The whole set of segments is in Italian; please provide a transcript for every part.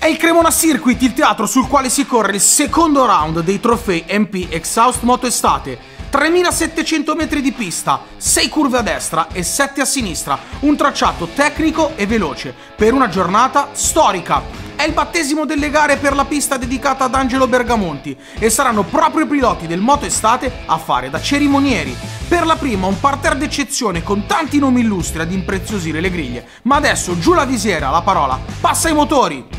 È il Cremona Circuit, il teatro sul quale si corre il secondo round dei trofei MP Exhaust Moto Estate. 3700 metri di pista, 6 curve a destra e 7 a sinistra, un tracciato tecnico e veloce per una giornata storica. È il battesimo delle gare per la pista dedicata ad Angelo Bergamonti e saranno proprio i piloti del Moto Estate a fare da cerimonieri. Per la prima un parterre d'eccezione con tanti nomi illustri ad impreziosire le griglie. Ma adesso giù la visiera, la parola passa ai motori!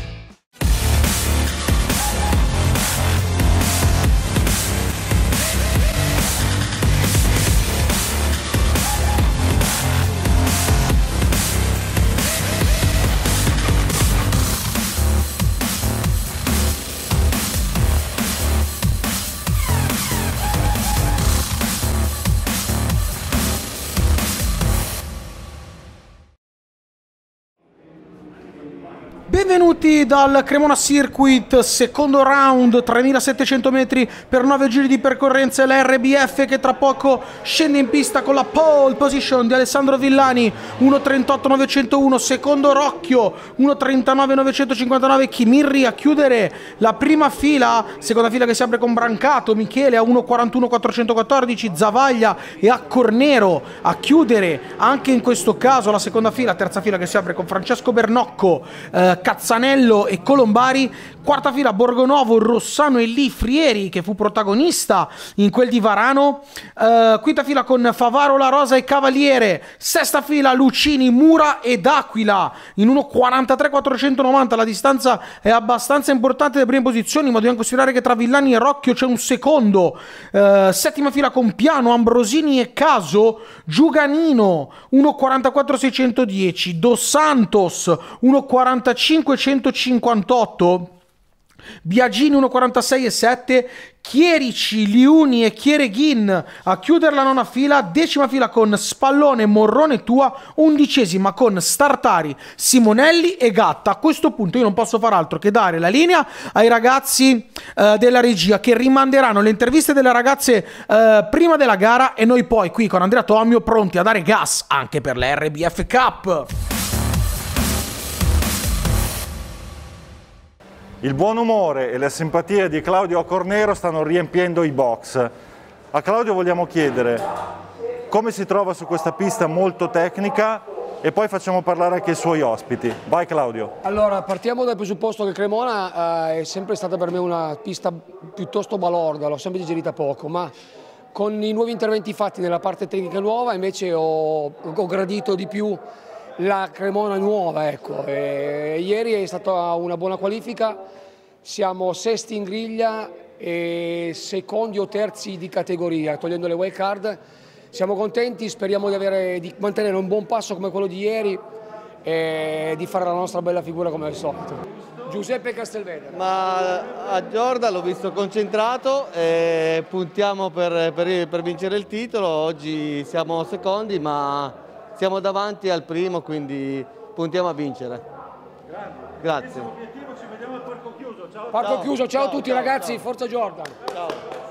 Benvenuti dal Cremona Circuit, secondo round, 3700 metri per 9 giri di percorrenza, la RBF che tra poco scende in pista con la pole position di Alessandro Villani, 1.38.901, secondo Rocchio, 1.39.959, Chimirri a chiudere la prima fila, seconda fila che si apre con Brancato, Michele a 1.41.414, Zavaglia e a Cornero a chiudere anche in questo caso la seconda fila, terza fila che si apre con Francesco Bernocco, Cazzanello e Colombari, quarta fila Borgonovo, Rossano e Lì Frieri che fu protagonista in quel di Varano, quinta fila con Favaro, La Rosa e Cavaliere, sesta fila Lucini, Mura ed Aquila in 1.43.490, la distanza è abbastanza importante delle prime posizioni, ma dobbiamo considerare che tra Villani e Rocchio c'è un secondo, settima fila con Piano, Ambrosini e Caso, Giuganino 1.44.610, Dos Santos 1.45.158, Biagini 1.46.7, Chierici, Liuni e Chiereghin a chiudere la nona fila, decima fila con Spallone, Morrone Tua, undicesima con Startari, Simonelli e Gatta. A questo punto io non posso far altro che dare la linea ai ragazzi della regia che rimanderanno le interviste delle ragazze prima della gara e noi poi qui con Andrea Tomio pronti a dare gas anche per la RBF Cup. Il buon umore e la simpatia di Claudio Cornero stanno riempiendo i box. A Claudio vogliamo chiedere come si trova su questa pista molto tecnica e poi facciamo parlare anche i suoi ospiti. Vai Claudio. Allora, partiamo dal presupposto che Cremona è sempre stata per me una pista piuttosto balorda, l'ho sempre digerita poco, ma con i nuovi interventi fatti nella parte tecnica nuova invece ho gradito di più la Cremona nuova, ecco. Ieri è stata una buona qualifica, siamo sesti in griglia e secondi o terzi di categoria, togliendo le wild card. Siamo contenti, speriamo di mantenere un buon passo come quello di ieri e di fare la nostra bella figura come al solito. Giuseppe Castelvedere. Ma a Giorda l'ho visto concentrato e puntiamo per vincere il titolo. Oggi siamo secondi, ma siamo davanti al primo, quindi puntiamo a vincere. Grazie. Ci vediamo al parco chiuso. Ciao. Parco chiuso, ciao a tutti ragazzi, forza Jordan. Ciao.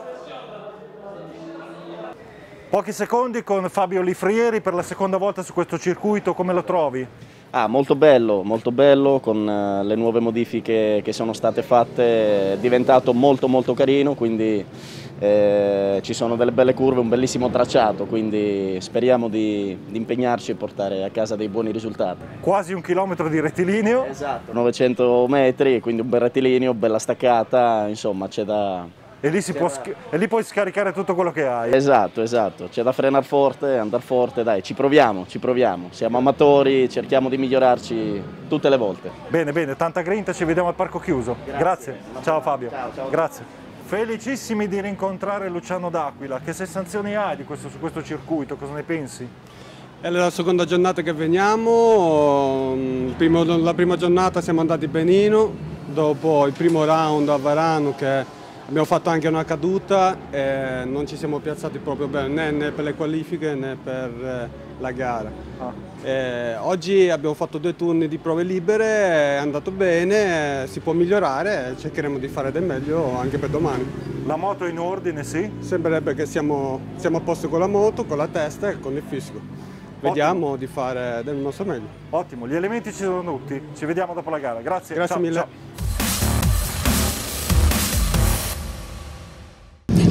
Pochi secondi con Fabio Lifrieri per la seconda volta su questo circuito, come lo trovi? Molto bello, con le nuove modifiche che sono state fatte è diventato molto carino, quindi ci sono delle belle curve, un bellissimo tracciato, quindi speriamo di impegnarci e portare a casa dei buoni risultati. Quasi 1 chilometro di rettilineo. Esatto, 900 metri, quindi un bel rettilineo, bella staccata, insomma c'è da... E lì, e lì puoi scaricare tutto quello che hai. Esatto, c'è da frenare forte, andare forte, dai, ci proviamo, siamo amatori, cerchiamo di migliorarci tutte le volte. Bene, tanta grinta, ci vediamo al parco chiuso. Grazie. Ciao Fabio. Ciao. Grazie. Felicissimi di rincontrare Luciano D'Aquila, che sensazioni hai su questo circuito, cosa ne pensi? È la seconda giornata che veniamo, la prima giornata siamo andati benino, dopo il primo round a Varano che abbiamo fatto anche una caduta e non ci siamo piazzati proprio bene né per le qualifiche né per la gara. Oggi abbiamo fatto 2 turni di prove libere, è andato bene, si può migliorare e cercheremo di fare del meglio anche per domani. La moto è in ordine, sì? Sembrerebbe che siamo a posto con la moto, con la testa e con il fisico. Vediamo di fare del nostro meglio. Ottimo, gli elementi ci sono tutti, ci vediamo dopo la gara. Grazie. Grazie ciao, mille. Ciao.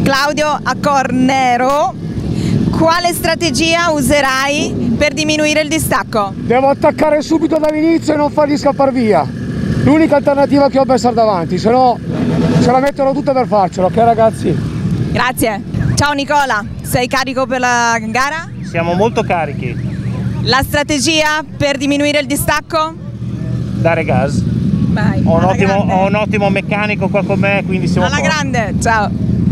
Claudio Accornero, quale strategia userai per diminuire il distacco? Devo attaccare subito dall'inizio e non fargli scappare via. L'unica alternativa che ho è passare davanti, se no ce la metterò tutta per farcela, ok ragazzi? Grazie. Ciao Nicola, sei carico per la gara? Siamo molto carichi. La strategia per diminuire il distacco? Dare gas. Vai. Ho un ottimo meccanico qua con me, quindi siamo alla grande, ciao.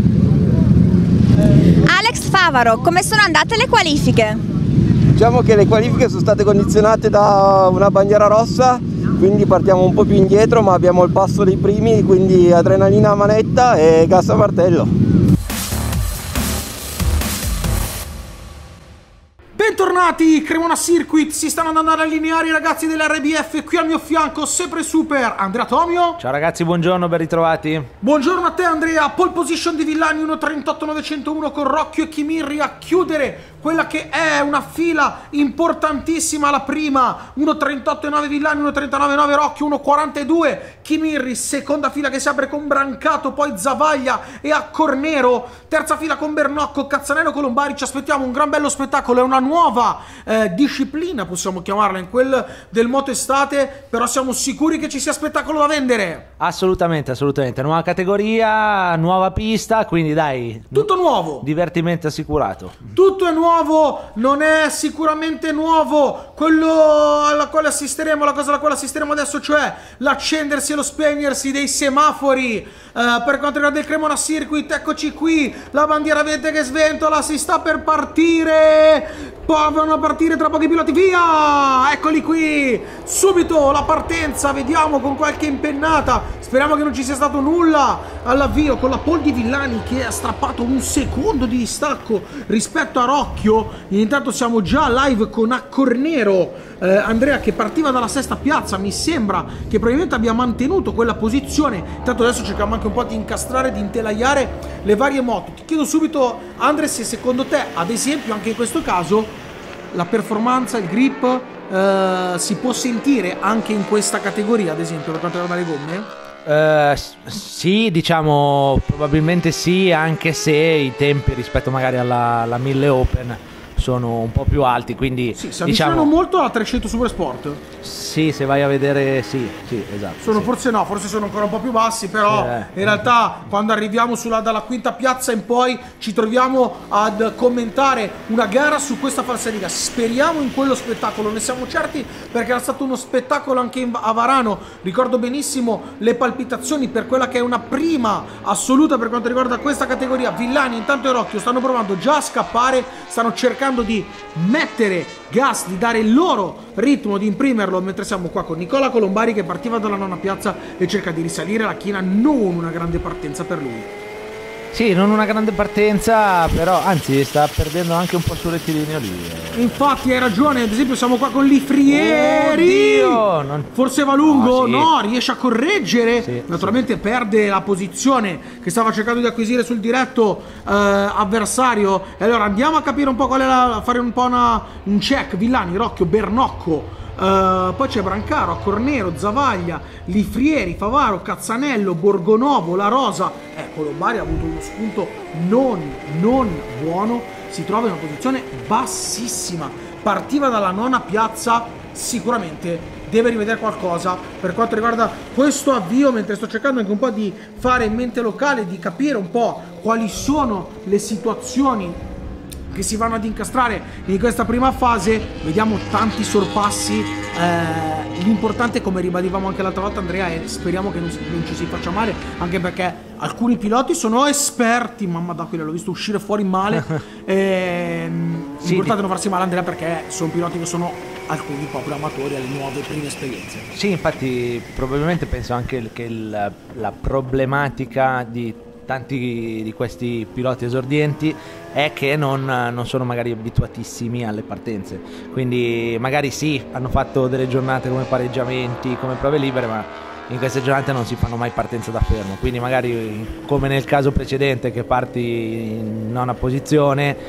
Alex Favaro, come sono andate le qualifiche? Diciamo che le qualifiche sono state condizionate da una bandiera rossa, quindi partiamo un po' più indietro, ma abbiamo il passo dei primi, quindi adrenalina a manetta e gas a martello. Bentornati, Cremona Circuit, si stanno andando ad allineare i ragazzi dell'RBF. Qui al mio fianco, sempre super, Andrea Tomio. Ciao ragazzi, buongiorno, ben ritrovati. Buongiorno a te Andrea, pole position di Villani 1.38.901 con Rocchio e Chimirri a chiudere quella che è una fila importantissima, la prima 1.38.9 Villani, 1.39.9 Rocchio, 1.42 Chimirri, seconda fila che si apre con Brancato, poi Zavaglia e Accornero, terza fila con Bernocco, Cazzanello, Colombari. Ci aspettiamo un gran bello spettacolo, è una nuova disciplina, possiamo chiamarla, in quel del moto estate, però siamo sicuri che ci sia spettacolo da vendere. Assolutamente, assolutamente, nuova categoria, nuova pista, quindi dai, tutto nuovo, divertimento assicurato. Tutto è nuovo, non è sicuramente nuovo quello alla quale assisteremo, la cosa alla quale assisteremo adesso, cioè l'accendersi e lo spegnersi dei semafori per quanto riguarda il Cremona Circuit. Eccoci qui, la bandiera verde che sventola, si sta per partire. Poi vanno a partire tra pochi piloti, via! Eccoli qui, subito la partenza, vediamo con qualche impennata, speriamo che non ci sia stato nulla all'avvio, con la pole di Villani che ha strappato un secondo di distacco rispetto a Rocchio. Intanto siamo già live con Accornero, Andrea, che partiva dalla sesta piazza, mi sembra che probabilmente abbia mantenuto quella posizione. Intanto adesso cerchiamo anche un po' di incastrare, di intelaiare le varie moto. Ti chiedo subito, Andre, se secondo te, ad esempio, anche in questo caso, la performance, il grip si può sentire anche in questa categoria, ad esempio, per quanto riguarda le gomme? Sì, diciamo probabilmente sì, anche se i tempi rispetto magari alla 1000 Open sono un po' più alti, quindi sì, si avvicinano molto alla 300 Super Sport. Sì, se vai a vedere, sì, esatto. Sono sì. Forse sono ancora un po' più bassi, però in realtà quando arriviamo dalla quinta piazza in poi ci troviamo ad commentare una gara su questa falsariga. Speriamo in quello spettacolo, ne siamo certi, perché era stato uno spettacolo anche a Varano. Ricordo benissimo le palpitazioni per quella che è una prima assoluta per quanto riguarda questa categoria. Villani intanto e Rocchio stanno provando già a scappare, stanno cercando di mettere gas, di dare il loro ritmo, di imprimerlo, mentre siamo qua con Nicola Colombari che partiva dalla nona piazza e cerca di risalire la china. Non una grande partenza per lui. Sì, non una grande partenza, però anzi sta perdendo anche un po' sul rettilineo lì. Infatti hai ragione, ad esempio siamo qua con Lifrieri. Forse va lungo, no, riesce a correggere, naturalmente perde la posizione che stava cercando di acquisire sul diretto avversario. E allora andiamo a capire un po' qual è fare un po' un check. Villani, Rocchio, Bernocco, poi c'è Brancaro, Accornero, Zavaglia, Lifrieri, Favaro, Cazzanello, Borgonovo, La Rosa. Colombari ha avuto uno spunto non buono, si trova in una posizione bassissima, partiva dalla nona piazza, sicuramente deve rivedere qualcosa per quanto riguarda questo avvio, mentre sto cercando anche un po' di fare in mente locale, di capire un po' quali sono le situazioni che si vanno ad incastrare in questa prima fase. Vediamo tanti sorpassi. L'importante, come ribadivamo anche l'altra volta, Andrea, è speriamo che non ci si faccia male, anche perché alcuni piloti sono esperti. Mamma da quello, l'ho visto uscire fuori male. L'importante è non farsi male, Andrea, perché sono piloti che sono alcuni proprio amatori alle nuove prime esperienze. Sì, infatti probabilmente penso anche che la problematica di tanti di questi piloti esordienti è che non sono magari abituatissimi alle partenze, quindi magari sì, hanno fatto delle giornate come pareggiamenti, come prove libere, ma in queste giornate non si fanno mai partenza da fermo, quindi magari come nel caso precedente che parti in nona posizione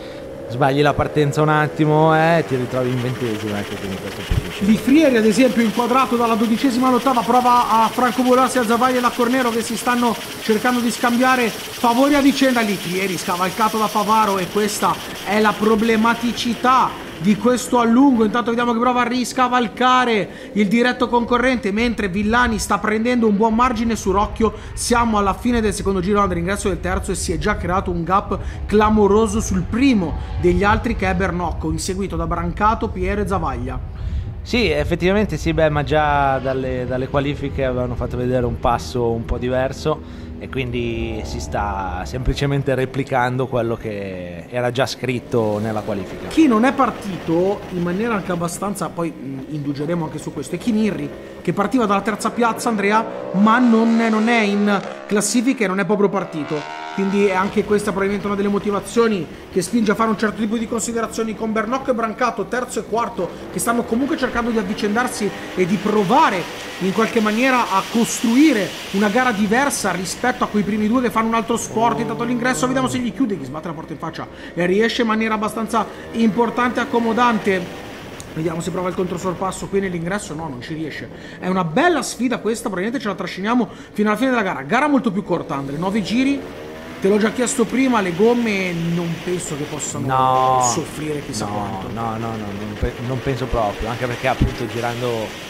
sbagli la partenza un attimo e ti ritrovi in 20º, ecco, quindi questo position. Lifrieri ad esempio inquadrato dalla 12ª all'8ª, prova a francovolarsi a Zavaglia e la Cornero che si stanno cercando di scambiare favori a vicenda. Lifrieri scavalcato da Favaro e questa è la problematicità di questo allungo. Intanto vediamo che prova a riscavalcare il diretto concorrente mentre Villani sta prendendo un buon margine su Rocchio. Siamo alla fine del secondo giro all'ingresso del terzo e si è già creato un gap clamoroso sul primo degli altri che è Bernocco, inseguito da Brancato, Piero e Zavaglia. Sì, effettivamente sì, beh, ma già dalle qualifiche avevano fatto vedere un passo un po' diverso e quindi si sta semplicemente replicando quello che era già scritto nella qualifica. Chi non è partito in maniera anche abbastanza, poi indugeremo anche su questo, è Kinirri, che partiva dalla terza piazza, Andrea, ma non è in classifica e non è proprio partito. Quindi è anche questa probabilmente una delle motivazioni che spinge a fare un certo tipo di considerazioni con Bernocco e Brancato, terzo e quarto, che stanno comunque cercando di avvicendarsi e di provare in qualche maniera a costruire una gara diversa rispetto a quei primi due che fanno un altro sport. Intanto all'ingresso vediamo se gli chiude, gli sbatte la porta in faccia e riesce in maniera abbastanza importante e accomodante. Vediamo se prova il controsorpasso qui nell'ingresso. No, non ci riesce. È una bella sfida questa, probabilmente ce la trasciniamo fino alla fine della gara. Gara molto più corta, Andre, 9 giri. Te l'ho già chiesto prima, le gomme non penso che possano soffrire chissà quanto. No, non penso proprio, anche perché appunto girando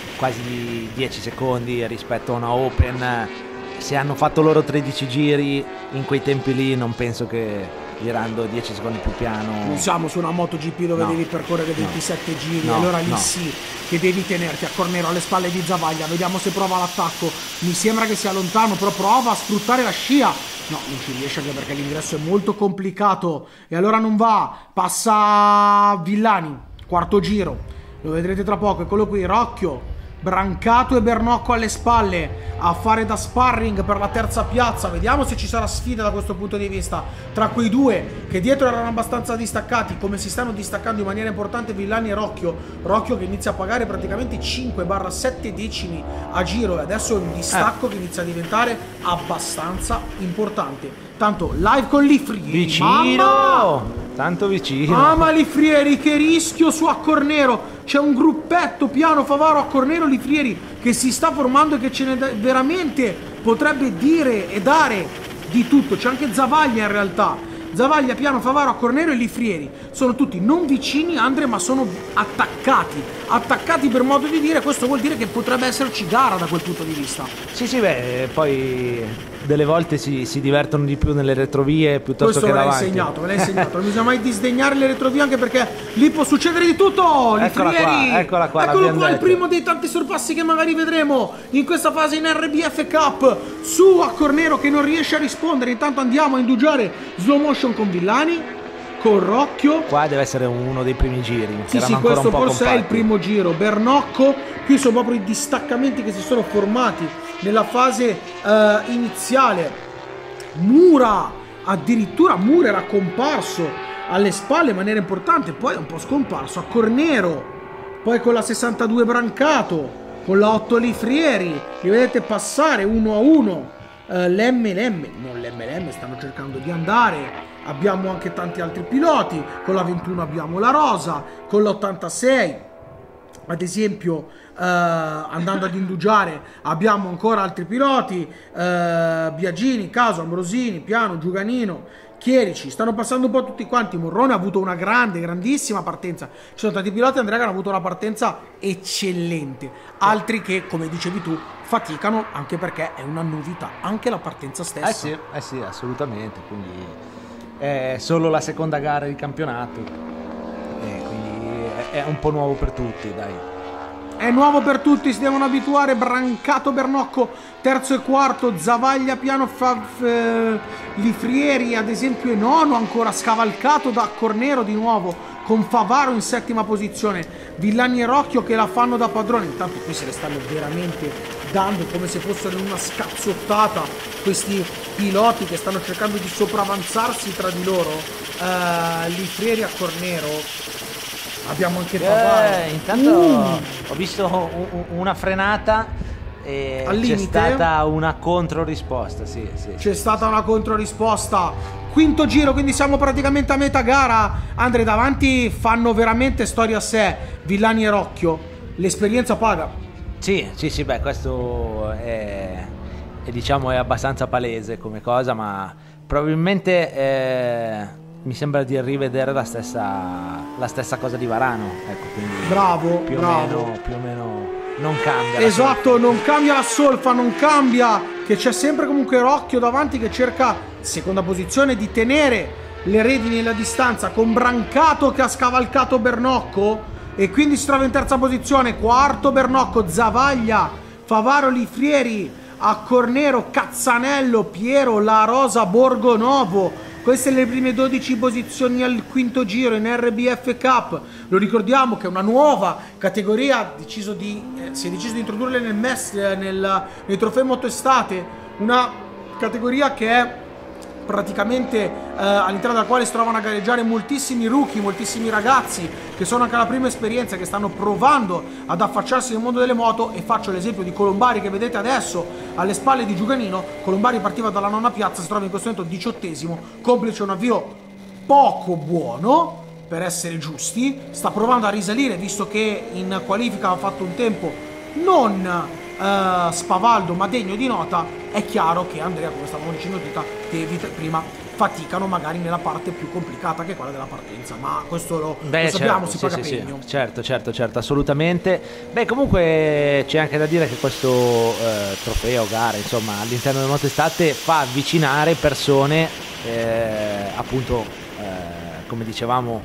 quasi 10 secondi rispetto a una Open, se hanno fatto loro 13 giri in quei tempi lì, non penso che girando 10 secondi più piano. Non siamo su una MotoGP dove devi percorrere 27 giri, allora lì sì che devi tenerti a Cornero alle spalle di Zavaglia. Vediamo se prova l'attacco, mi sembra che sia lontano, però prova a sfruttare la scia. No, non ci riesce anche perché l'ingresso è molto complicato e allora non va. Passa Villani, quarto giro, lo vedrete tra poco, eccolo qui, Rocchio, Brancato e Bernocco alle spalle a fare da sparring per la terza piazza. Vediamo se ci sarà sfida da questo punto di vista tra quei due che dietro erano abbastanza distaccati, come si stanno distaccando in maniera importante Villani e Rocchio. Rocchio che inizia a pagare praticamente 5-7 decimi a giro e adesso è un distacco che inizia a diventare abbastanza importante. Tanto live con Lifrieri, vicino, tanto vicino. Mamma Lifrieri, che rischio su a Cornero. C'è un gruppetto piano Favaro a Cornero, Lifrieri che si sta formando e che ce ne veramente potrebbe dire e dare di tutto. C'è anche Zavaglia in realtà. Zavaglia, Piano, Favaro, a Cornero e Lifrieri sono tutti non vicini, Andre, ma sono attaccati per modo di dire. Questo vuol dire che potrebbe esserci gara da quel punto di vista. Sì, beh, poi delle volte si divertono di più nelle retrovie piuttosto che davanti. Me l'hai insegnato, non bisogna mai disdegnare le retrovie, anche perché lì può succedere di tutto. Lifrieri, eccola qua, eccolo qua, il primo dei tanti sorpassi che magari vedremo in questa fase in RBF Cup su a Cornero che non riesce a rispondere. Intanto andiamo a indugiare slow motion con Villani, con Rocchio. Qua deve essere uno dei primi giri. Sì, questo forse è il primo giro. Bernocco, qui sono proprio i distaccamenti che si sono formati nella fase iniziale. Mura, addirittura Mura era comparso alle spalle in maniera importante, poi è un po' scomparso a Cornero, poi con la 62 Brancato, con la 8 Lifrieri, li vedete passare uno a uno. l'MLM stanno cercando di andare. Abbiamo anche tanti altri piloti, con la 21 abbiamo la Rosa, con l'86 ad esempio andando ad indugiare abbiamo ancora altri piloti, Biagini, Caso, Ambrosini, Piano, Giuganino, Chierici, stanno passando un po' tutti quanti. Morrone ha avuto una grandissima partenza. Ci sono tanti piloti, Andrea, che hanno avuto una partenza eccellente, altri che, come dicevi tu, faticano, anche perché è una novità anche la partenza stessa. Sì, assolutamente, quindi è solo la seconda gara di campionato, quindi è un po' nuovo per tutti, dai. È nuovo per tutti, si devono abituare. Brancato, Bernocco, terzo e quarto, Zavaglia, Piano, Lifrieri ad esempio è nono, ancora scavalcato da Cornero di nuovo, con Favaro in settima posizione, Villani e Rocchio che la fanno da padrone. Intanto qui se le stanno veramente dando come se fossero in una scazzottata questi piloti che stanno cercando di sopravanzarsi tra di loro. Lifrieri a Cornero. Abbiamo anche Favaro. Intanto ho visto una frenata e al limite. C'è stata una controrisposta, sì. C'è stata una controrisposta. Quinto giro, quindi siamo praticamente a metà gara. Andre, davanti fanno veramente storia a sé Villani e Rocchio. L'esperienza paga. Sì, beh, questo è diciamo è abbastanza palese come cosa, ma probabilmente mi sembra di rivedere la stessa cosa di Varano, ecco, quindi bravo, più o meno non cambia. Esatto, non cambia la solfa, non cambia, che c'è sempre comunque Rocchio davanti che cerca, seconda posizione, di tenere le redini e la distanza, con Brancato che ha scavalcato Bernocco e quindi si trova in terza posizione. Quarto Bernocco, Zavaglia, Favaro, Lifrieri, Accornero, Cazzanello, Piero, La Rosa, Borgonovo. Queste le prime 12 posizioni al quinto giro in RBF Cup. Lo ricordiamo che è una nuova categoria, si è deciso di introdurle nei trofei moto estate, una categoria che è praticamente all'interno della quale si trovano a gareggiare moltissimi rookie, moltissimi ragazzi che sono anche alla prima esperienza, che stanno provando ad affacciarsi nel mondo delle moto. E faccio l'esempio di Colombari che vedete adesso alle spalle di Giuganino. Colombari partiva dalla nona piazza, si trova in questo momento 18esimo, complice un avvio poco buono per essere giusti, sta provando a risalire visto che in qualifica ha fatto un tempo non spavaldo ma degno di nota. È chiaro che Andrea, come stavamo dicendo prima, faticano magari nella parte più complicata che è quella della partenza, ma questo lo sappiamo, si paga pegno. Certo, assolutamente. Beh, comunque c'è anche da dire che questo trofeo, gara, insomma, all'interno del moto estate fa avvicinare persone appunto come dicevamo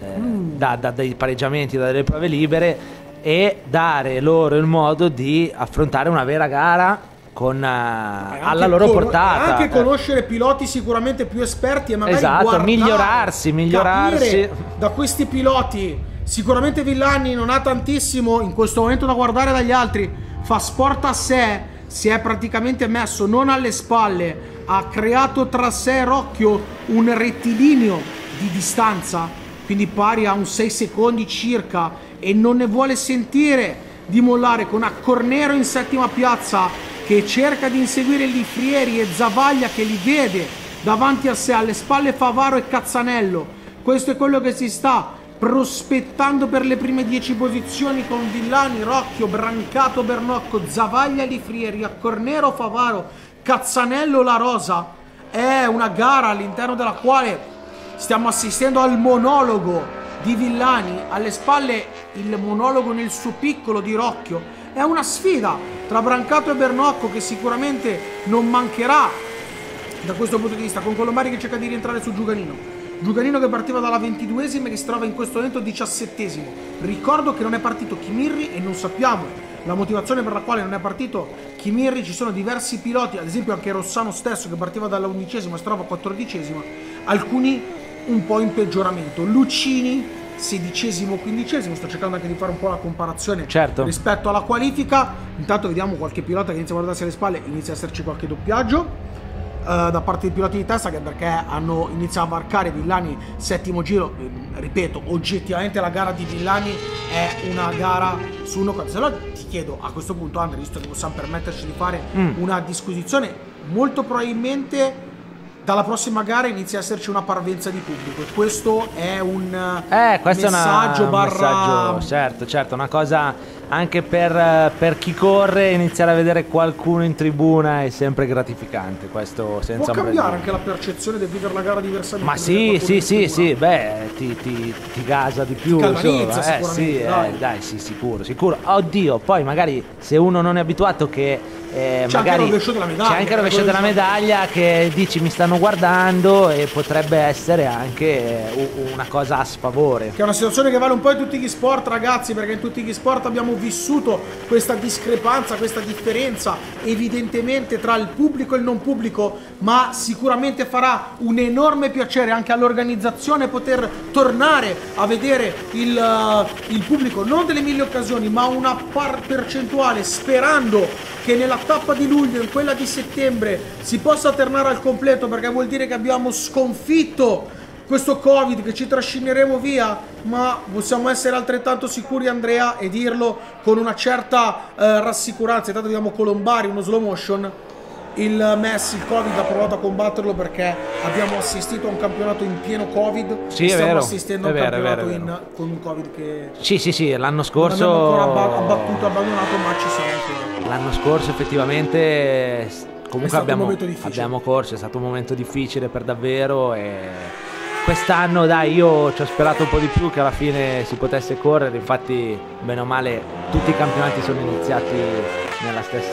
dai pareggiamenti, dalle prove libere, e dare loro il modo di affrontare una vera gara con alla loro portata, anche conoscere piloti sicuramente più esperti e magari migliorarsi da questi piloti. Sicuramente Villani non ha tantissimo in questo momento da guardare dagli altri, fa sport a sé, si è praticamente messo non alle spalle, ha creato tra sé e Rocchio un rettilineo di distanza, quindi pari a un 6 secondi circa, e non ne vuole sentire di mollare, con Accornero in settima piazza che cerca di inseguire Lifrieri e Zavaglia che li vede davanti a sé, alle spalle Favaro e Cazzanello. Questo è quello che si sta prospettando per le prime 10 posizioni, con Villani, Rocchio, Brancato, Bernocco, Zavaglia, Lifrieri, Accornero, Favaro, Cazzanello, La Rosa. È una gara all'interno della quale stiamo assistendo al monologo di Villani, alle spalle il monologo nel suo piccolo di Rocchio. È una sfida tra Brancato e Bernocco che sicuramente non mancherà da questo punto di vista, con Colombari che cerca di rientrare su Giuganino che partiva dalla 22esima e che si trova in questo momento 17esimo. Ricordo che non è partito Chimirri e non sappiamo la motivazione per la quale non è partito Chimirri. Ci sono diversi piloti, ad esempio anche Rossano stesso che partiva dalla 11esima e si trova 14esima, alcuni un po' in peggioramento. Lucini 16esimo, 15esimo, sto cercando anche di fare un po' la comparazione rispetto alla qualifica. Intanto vediamo qualche pilota che inizia a guardarsi alle spalle, inizia a esserci qualche doppiaggio da parte dei piloti di testa, che perché hanno iniziato a varcare Villani settimo giro. Ripeto, oggettivamente la gara di Villani è una gara su uno. Se no ti chiedo a questo punto, Andrea, visto che possiamo permetterci di fare una disquisizione, molto probabilmente dalla prossima gara inizia a esserci una parvenza di pubblico, e questo è un messaggio certo, una cosa anche per chi corre. Iniziare a vedere qualcuno in tribuna è sempre gratificante, questo senza può cambiare anche la percezione del vivere la gara diversamente. Ma sì, beh, ti gasa di più, insomma. Sicuramente, dai, sicuro. Oddio, poi magari se uno non è abituato, che c'è magari anche il rovescio della medaglia, che dici mi stanno guardando, e potrebbe essere anche una cosa a sfavore, che è una situazione che vale un po' in tutti gli sport, ragazzi, perché in tutti gli sport abbiamo vissuto questa discrepanza, questa differenza evidentemente tra il pubblico e il non pubblico, ma sicuramente farà un enorme piacere anche all'organizzazione poter tornare a vedere il pubblico, non delle 1000 occasioni, ma una percentuale, sperando che nella tappa di luglio, in quella di settembre, si possa tornare al completo, perché vuol dire che abbiamo sconfitto questo Covid che ci trascineremo via, ma possiamo essere altrettanto sicuri, Andrea, e dirlo con una certa rassicuranza. Intanto vediamo Colombari, uno slow motion. Il Messi, il Covid ha provato a combatterlo perché abbiamo assistito a un campionato in pieno Covid. Sì, stiamo assistendo a un campionato con un Covid che sì, l'anno scorso non abbiamo ancora abbandonato, ma ci siamo ancora. L'anno scorso effettivamente comunque abbiamo corso, è stato un momento difficile per davvero, e quest'anno dai, io ci ho sperato un po' di più che alla fine si potesse correre. Infatti bene o male tutti i campionati sono iniziati nella stessa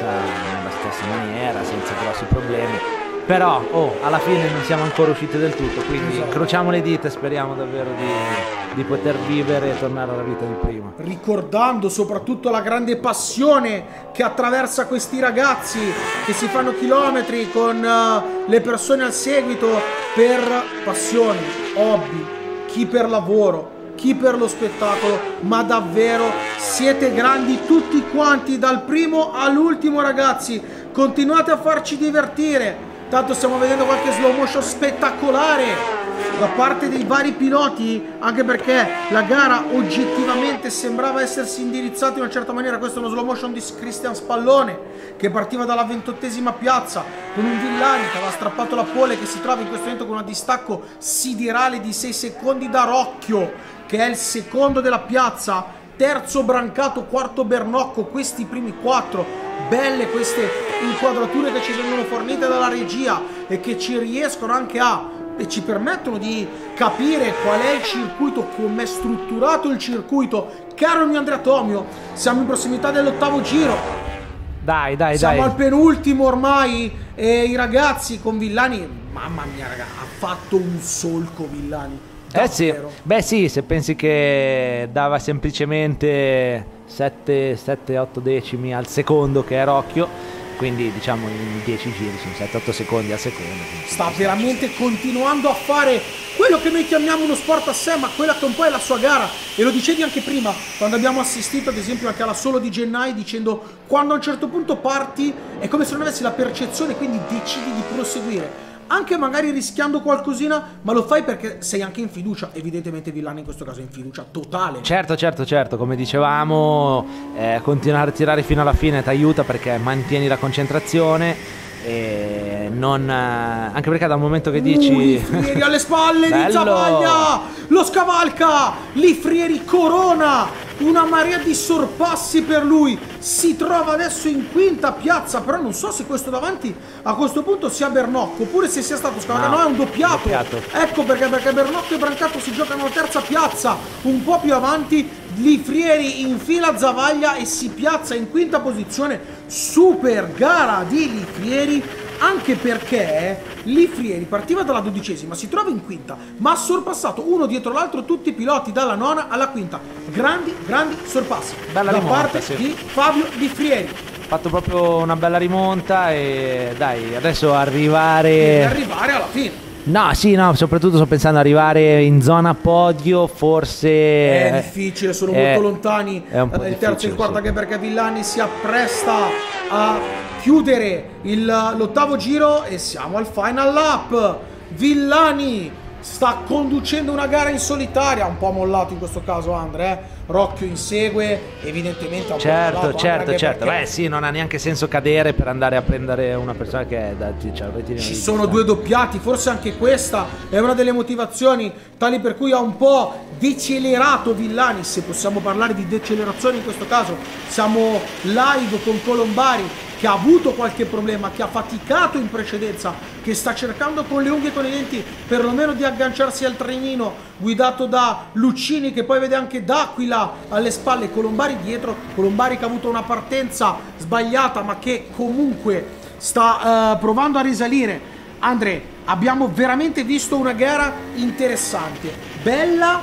maniera, senza grossi problemi, però alla fine non siamo ancora usciti del tutto, quindi incrociamo le dita e speriamo davvero di poter vivere e tornare alla vita di prima, ricordando soprattutto la grande passione che attraversa questi ragazzi che si fanno chilometri con le persone al seguito, per passione, hobby, chi per lavoro, chi per lo spettacolo, ma davvero siete grandi tutti quanti, dal primo all'ultimo, ragazzi. Continuate a farci divertire, tanto stiamo vedendo qualche slow motion spettacolare da parte dei vari piloti, anche perché la gara oggettivamente sembrava essersi indirizzata in una certa maniera. Questo è uno slow motion di Cristian Spallone che partiva dalla 28ª piazza con un Villani che aveva strappato la pole, che si trova in questo momento con un distacco siderale di 6 secondi da Rocchio, che è il secondo della piazza, terzo Brancato, quarto Bernocco. Questi primi 4, belle queste inquadrature che ci vengono fornite dalla regia e che ci riescono anche e ci permettono di capire qual è il circuito, come è strutturato il circuito. Caro mio Andrea Tomio, siamo in prossimità dell'8º giro. Dai. Siamo al penultimo ormai, e i ragazzi con Villani, mamma mia raga, ha fatto un solco Villani. Sì, beh sì, se pensi che dava semplicemente 7-8 decimi al secondo, che è Rocchio, quindi diciamo in 10 giri sono 7-8 secondi al secondo. Sta veramente continuando a fare quello che noi chiamiamo uno sport a sé, ma quella che un po' è la sua gara. E lo dicevi anche prima, quando abbiamo assistito ad esempio anche alla solo di Gennai, dicendo quando a un certo punto parti è come se non avessi la percezione, quindi decidi di proseguire, anche magari rischiando qualcosina, ma lo fai perché sei anche in fiducia. Evidentemente Villani in questo caso è in fiducia totale. Certo, come dicevamo, continuare a tirare fino alla fine ti aiuta perché mantieni la concentrazione, e non anche perché dal momento che dici Lifrieri alle spalle di Zavaglia, lo scavalca, Lifrieri corona, una marea di sorpassi per lui, si trova adesso in quinta piazza, però non so se questo davanti a questo punto sia Bernocco oppure se sia stato scavalcato. No, è un doppiato. Ecco perché Bernocco e Brancato si giocano la terza piazza, un po' più avanti Lifrieri infila Zavaglia e si piazza in quinta posizione. Super gara di Lifrieri, anche perché Lifrieri partiva dalla 12ª, si trova in quinta, ma ha sorpassato uno dietro l'altro tutti i piloti dalla 9ª alla quinta. Grandi sorpassi bella da rimonta, parte di Fabio Lifrieri. Ha fatto proprio una bella rimonta, e dai, adesso arrivare alla fine. No, soprattutto sto pensando arrivare in zona podio, forse è difficile, sono molto lontani il terzo e il quarto, sì. Anche perché Villani si appresta a chiudere l'8º giro e siamo al final lap. Villani sta conducendo una gara in solitaria, un po' mollato in questo caso Andre, Rocchio insegue, evidentemente un certo. Perché... Beh sì, non ha neanche senso cadere per andare a prendere una persona che è ci sono due doppiati, forse anche questa è una delle motivazioni tali per cui ha un po' decelerato Villani, se possiamo parlare di decelerazione in questo caso. Siamo live con Colombari che ha avuto qualche problema, che ha faticato in precedenza, che sta cercando con le unghie e con i denti perlomeno di agganciarsi al trenino guidato da Luccini, che poi vede anche D'Aquila alle spalle, Colombari dietro. Colombari che ha avuto una partenza sbagliata ma che comunque sta provando a risalire. Andre, abbiamo veramente visto una gara interessante, bella.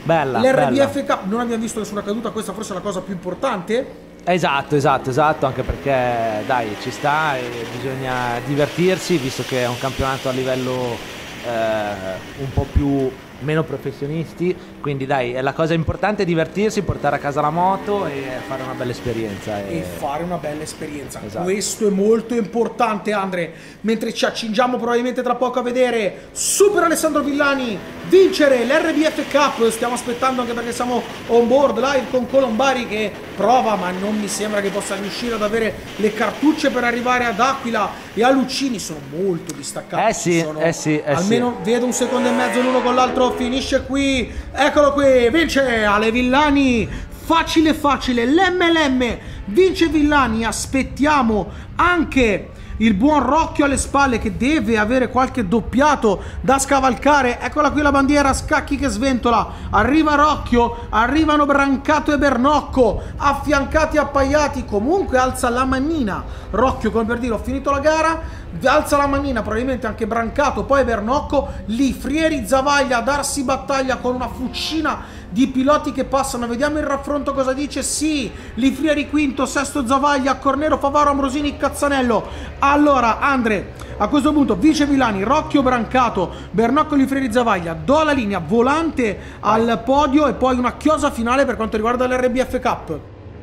L'RBF Cup, non abbiamo visto nessuna caduta, questa forse è la cosa più importante. Esatto, anche perché dai, ci sta e bisogna divertirsi, visto che è un campionato a livello un po' più meno professionisti, quindi dai, la cosa importante è divertirsi, portare a casa la moto e fare una bella esperienza. E fare una bella esperienza. Esatto. Questo è molto importante, Andre. Mentre ci accingiamo probabilmente tra poco a vedere Super Alessandro Villani vincere l'RBF Cup. Stiamo aspettando anche perché siamo on board live con Colombari che prova, ma non mi sembra che possa riuscire ad avere le cartucce per arrivare ad Aquila e a Lucini. Sono molto distaccati. Almeno vedo un secondo e mezzo l'uno con l'altro. Finisce qui, eccolo qui, vince Ale Villani, facile facile, l'MLM, vince Villani. Aspettiamo anche il buon Rocchio alle spalle che deve avere qualche doppiato da scavalcare. Eccola qui la bandiera, scacchi che sventola, arriva Rocchio, arrivano Brancato e Bernocco affiancati e appaiati. Comunque alza la manina Rocchio, come per dire ho finito la gara, alza la manina probabilmente anche Brancato, poi Bernocco, lì Frieri, Zavaglia a darsi battaglia con una fucina di piloti che passano. Vediamo il raffronto cosa dice. Sì, Lifrieri quinto, sesto Zavaglia, Cornero, Favaro, Ambrosini, Cazzanello. Allora Andre, a questo punto vince Villani, Rocchio, Brancato, Bernocco, Lifrieri, Zavaglia. Do la linea, volante al podio e poi una chiosa finale per quanto riguarda l'RBF Cup.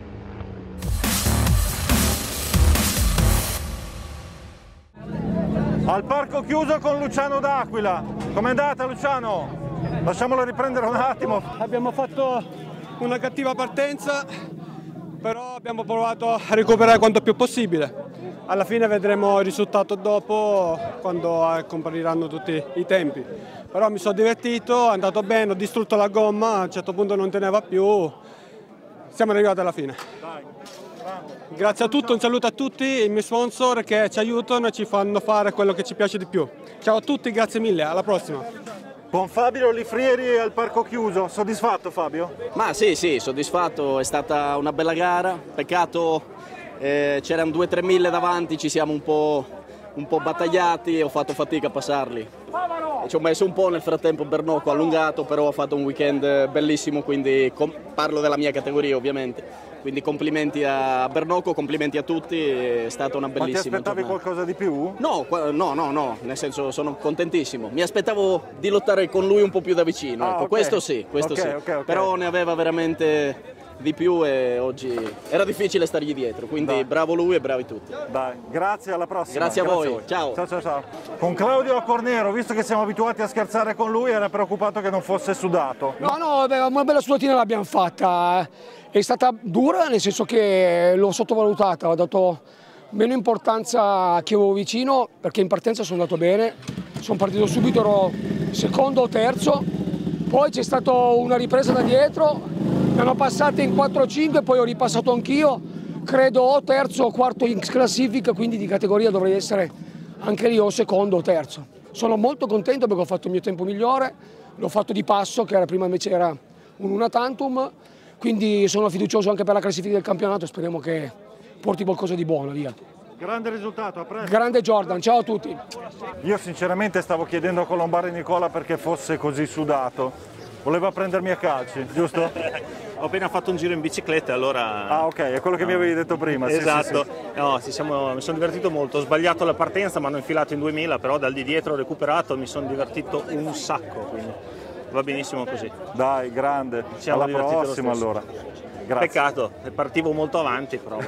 Al parco chiuso con Luciano d'Aquila. Com'è andata Luciano? Lasciamolo riprendere un attimo. Abbiamo fatto una cattiva partenza, però abbiamo provato a recuperare quanto più possibile. Alla fine vedremo il risultato dopo, quando compariranno tutti i tempi. Però mi sono divertito, è andato bene, ho distrutto la gomma, a un certo punto non teneva più. Siamo arrivati alla fine. Grazie a tutti, un saluto a tutti i miei sponsor che ci aiutano e ci fanno fare quello che ci piace di più. Ciao a tutti, grazie mille, alla prossima. Con Fabio Lifrieri al parco chiuso, soddisfatto Fabio? Ma sì, soddisfatto, è stata una bella gara, peccato c'erano 2-3 mille davanti, ci siamo un po' battagliati e ho fatto fatica a passarli. E ci ho messo un po' nel frattempo Bernocco allungato, però ho fatto un weekend bellissimo, quindi parlo della mia categoria ovviamente. Quindi complimenti a Bernocco, complimenti a tutti, è stata una bellissima giornata. Ma ti aspettavi qualcosa di più? No, nel senso sono contentissimo. Mi aspettavo di lottare con lui un po' più da vicino, ecco, okay. Questo sì. Okay. Però ne aveva veramente di più e oggi era difficile stargli dietro, quindi dai. Bravo lui e bravi tutti. Dai, grazie, alla prossima. Grazie a voi. Ciao. Con Claudio Cornero, visto che siamo abituati a scherzare con lui, era preoccupato che non fosse sudato. No, una bella sudatina l'abbiamo fatta. È stata dura, nel senso che l'ho sottovalutata, ho dato meno importanza a chi avevo vicino, perché in partenza sono andato bene, sono partito subito, ero secondo o terzo, poi c'è stata una ripresa da dietro, mi hanno passate in 4-5, poi ho ripassato anch'io, credo o terzo o quarto in classifica, quindi di categoria dovrei essere anche lì o secondo o terzo. Sono molto contento perché ho fatto il mio tempo migliore, l'ho fatto di passo, che prima invece era un una tantum, quindi sono fiducioso anche per la classifica del campionato, speriamo che porti qualcosa di buono, via. Grande risultato, a presto. Grande Jordan, ciao a tutti. Io sinceramente stavo chiedendo a Colombari Nicola perché fosse così sudato. Voleva prendermi a calci, giusto? Ho appena fatto un giro in bicicletta, allora... Ah ok, è quello che mi avevi detto prima. Esatto, sì. No, mi sono divertito molto, ho sbagliato la partenza, mi hanno infilato in 2000, però dal di dietro ho recuperato, mi sono divertito un sacco, quindi va benissimo così. Dai, grande, alla prossima allora. Grazie. Peccato, partivo molto avanti, però.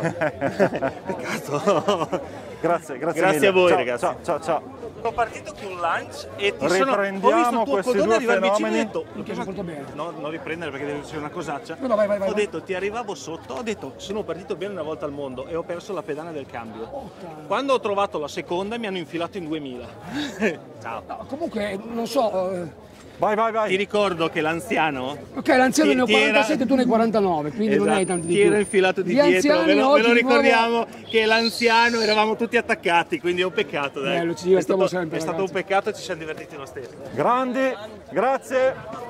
Peccato. Grazie mille. A voi, ciao, ragazzi. Ciao. Sono partito con un lunch e ho Riprendiamo visto il tuo questi codone due arrivare vicino e ho fenomeni. detto, no, non riprendere perché deve essere una cosaccia. No, vai. Ho detto, ti arrivavo sotto, ho detto, sono partito bene una volta al mondo e ho perso la pedana del cambio. Quando ho trovato la seconda mi hanno infilato in 2000. Ciao. No, comunque, non so... Vai. Ti ricordo che l'anziano... Ok, l'anziano ne ho 47 e tu ne hai 49, quindi esatto, non hai tanti di più. Ti era infilato di dietro, ve lo ricordiamo che l'anziano eravamo tutti attaccati, quindi è un peccato. Dai. Bello, ci divertiamo sempre. È stato un peccato e ci siamo divertiti lo stesso. Grandi, grazie.